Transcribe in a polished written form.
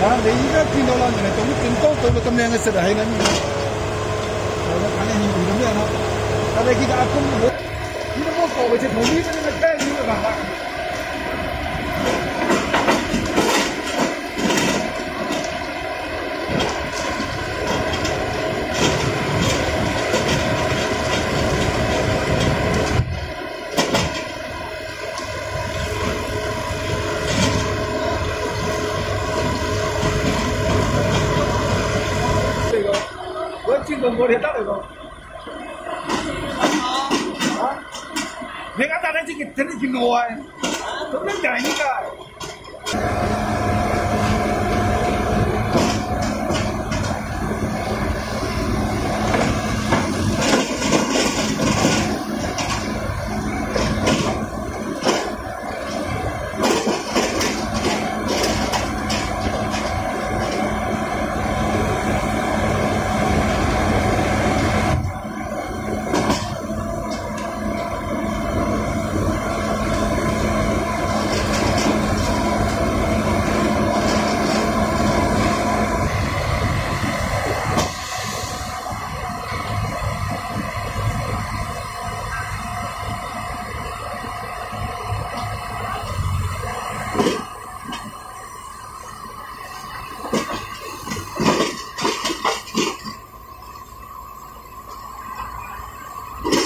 啊，你而家見到啦，原來咁高到咁靚嘅石係咁，係啦，睇下現咁樣咯。但係見到阿公冇，呢個過去就同呢啲咁嘅聽呢個辦法。轉動我哋得嚟喎，啊！你啱啱睇見我啊，咁樣就係依家。